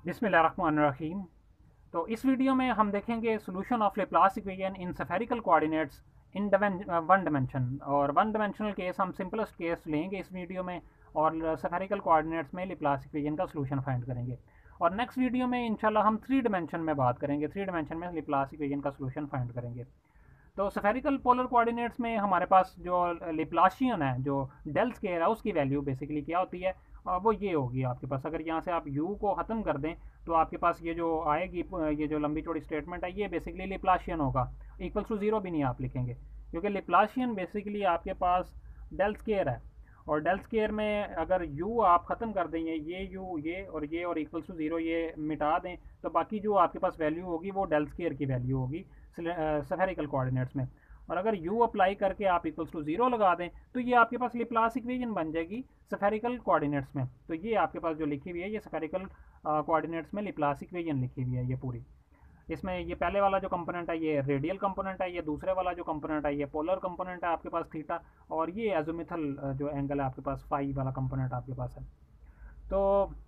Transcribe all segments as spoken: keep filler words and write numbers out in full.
बिस्मिल्लाहिर्रहमानिर्रहीम। तो इस वीडियो में हम देखेंगे solution of Laplace equation in spherical coordinates in one dimension. और वन डायमेंशनल केस हम सिंपलेस्ट केस लेंगे इस वीडियो में, और स्फेरिकल कोऑर्डिनेट्स में लेप्लास इक्वेशन का सोल्यूशन फाइंड करेंगे। और नेक्स्ट वीडियो में इंशाल्लाह हम थ्री डायमेंशन में बात करेंगे, थ्री डायमेंशन में लेप्लास इक्वेशन का सोल्यूशन फाइंड करेंगे। तो स्फेरिकल पोलर कोऑर्डिनेट्स में हमारे पास जो लेप्लाशियन है, जो डेल स्केयर है, उसकी वैल्यू बेसिकली क्या होती है, आ, वो ये होगी आपके पास। अगर यहाँ से आप u को ख़त्म कर दें तो आपके पास ये जो आएगी, ये जो लंबी चौड़ी स्टेटमेंट है, ये बेसिकली लेप्लाशियन होगा। इक्वल्स टू ज़ीरो भी नहीं आप लिखेंगे, क्योंकि लेप्लाशियन बेसिकली आपके पास डेल स्केयर है। और डेल स्केयर में अगर u आप ख़त्म कर दें, ये u ये और ये और इक्वल्स टू ज़ीरो ये मिटा दें, तो बाकी जो आपके पास वैल्यू होगी वो डेल स्केयर की वैल्यू होगी स्फेरिकल कोऑर्डिनेट्स में। और अगर u अप्लाई करके आप इक्वल्स टू ज़ीरो लगा दें तो ये आपके पास लेप्लास इक्वेशन बन जाएगी स्फेरिकल कोऑर्डिनेट्स में। तो ये आपके पास जो लिखी हुई है, ये स्फेरिकल कोऑर्डिनेट्स में लेप्लास इक्वेशन लिखी हुई है ये पूरी। इसमें ये पहले वाला जो कंपोनेंट है ये रेडियल कंपोनेंट है, ये दूसरे वाला जो कंपोनेंट है ये पोलर कंपोनेंट है आपके पास थीटा, और ये एजोमिथल जो एंगल है आपके पास फाई वाला कंपोनेंट आपके पास है। तो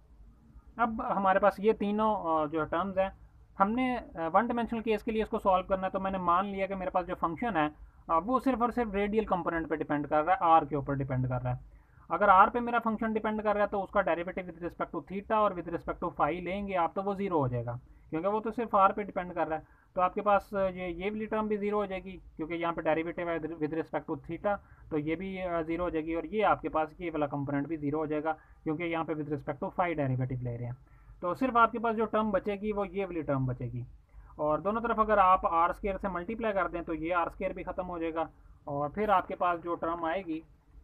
अब हमारे पास ये तीनों जो टर्म्स हैं, हमने वन डायमेंशनल केस के लिए इसको सॉल्व करना है। तो मैंने मान लिया कि मेरे पास जो फंक्शन है वो सिर्फ और सिर्फ रेडियल कंपोनेंट पे डिपेंड कर रहा है, आर के ऊपर डिपेंड कर रहा है। अगर आर पे मेरा फंक्शन डिपेंड कर रहा है तो उसका derivative with respect to theta और विद रिस्पेक्ट टू फाई लेंगे आप, तो वो जीरो हो जाएगा, क्योंकि वो तो सिर्फ आर पे डिपेंड कर रहा है। तो आपके पास ये ये वाली टर्म भी जीरो हो जाएगी, क्योंकि यहाँ पे डेरिवेटिव है विद रिस्पेक्ट टू थीटा, तो ये भी जीरो हो जाएगी। और ये आपके पास ये वाला कंपोनेंट भी जीरो हो जाएगा, क्योंकि यहाँ पे with respect to phi derivative ले रहे हैं। तो सिर्फ आपके पास जो टर्म बचेगी वो ये वाली टर्म बचेगी। और दोनों तरफ अगर आप आर स्केयर से मल्टीप्लाई कर दें तो ये आर स्केयर भी ख़त्म हो जाएगा, और फिर आपके पास जो टर्म आएगी,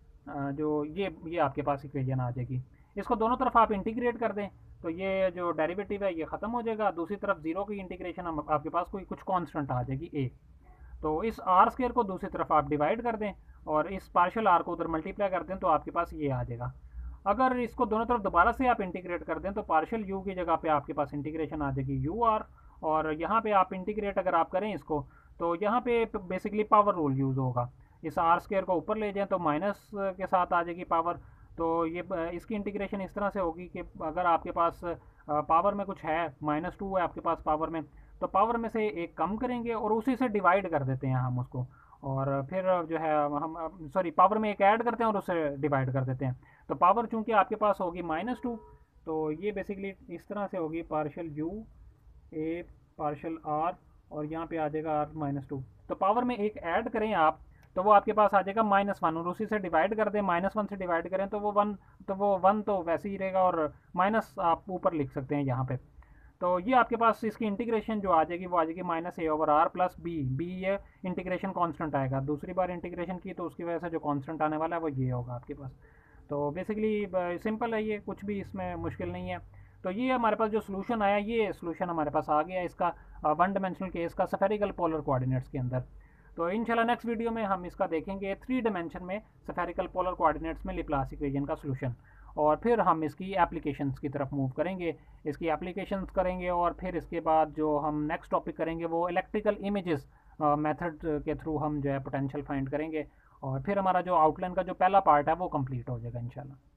जो ये ये आपके पास इक्वेशन आ जाएगी। इसको दोनों तरफ आप इंटीग्रेट कर दें तो ये जो डेरिवेटिव है ये ख़त्म हो जाएगा। दूसरी तरफ जीरो की इंटीग्रेशन आपके पास कोई कुछ कांस्टेंट आ जाएगी ए। तो इस आर स्केयर को दूसरी तरफ आप डिवाइड कर दें और इस पार्शियल आर को उधर मल्टीप्लाई कर दें तो आपके पास ये आ जाएगा। अगर इसको दोनों तरफ दोबारा से आप इंटीग्रेट कर दें तो पार्शियल यू की जगह पे आपके पास इंटीग्रेशन आ जाएगी यू आर, और यहाँ पे आप इंटीग्रेट अगर आप करें इसको तो यहाँ पे बेसिकली पावर रूल यूज़ होगा। इस आर स्केयर को ऊपर ले जाएं तो माइनस के साथ आ जाएगी पावर। तो ये इसकी इंटीग्रेशन इस तरह से होगी कि अगर आपके पास पावर में कुछ है, माइनस टू है आपके पास पावर में, तो पावर में से एक कम करेंगे और उसी से डिवाइड कर देते हैं हम उसको, और फिर जो है हम सॉरी पावर में एक ऐड करते हैं और उससे डिवाइड कर देते हैं। तो पावर चूंकि आपके पास होगी माइनस टू, तो ये बेसिकली इस तरह से होगी partial u a partial r, और यहाँ पे आ जाएगा आर माइनस टू। तो पावर में एक ऐड करें आप तो वो आपके पास आ जाएगा माइनस वन, और उसी से डिवाइड कर दें, माइनस वन से डिवाइड करें तो वो वन, तो वो वन तो वैसे ही रहेगा, और माइनस आप ऊपर लिख सकते हैं यहाँ पे। तो ये आपके पास इसकी इंटीग्रेशन जो आ जाएगी वो आ जाएगी minus a over r plus b. B ये इंटीग्रेशन कांस्टेंट आएगा, दूसरी बार इंटीग्रेशन की तो उसकी वजह से जो कांस्टेंट आने वाला है वो ये होगा आपके पास। तो बेसिकली सिंपल है, ये कुछ भी इसमें मुश्किल नहीं है। तो ये हमारे पास जो सोल्यूशन आया, ये सोल्यूशन हमारे पास आ गया इसका वन डायमेंशनल केस का स्फेरिकल पोलर कोऑर्डिनेट्स के अंदर। तो इंशाल्लाह नेक्स्ट वीडियो में हम इसका देखेंगे थ्री डायमेंशन में स्फेरिकल पोलर कोऑर्डिनेट्स में लेप्लास इक्वेशन का सोल्यूशन, और फिर हम इसकी एप्लीकेशंस की तरफ मूव करेंगे, इसकी एप्लीकेशंस करेंगे। और फिर इसके बाद जो हम नेक्स्ट टॉपिक करेंगे वो इलेक्ट्रिकल इमेजेस मेथड के थ्रू हम जो है पोटेंशियल फाइंड करेंगे, और फिर हमारा जो आउटलाइन का जो पहला पार्ट है वो कंप्लीट हो जाएगा इंशाल्लाह।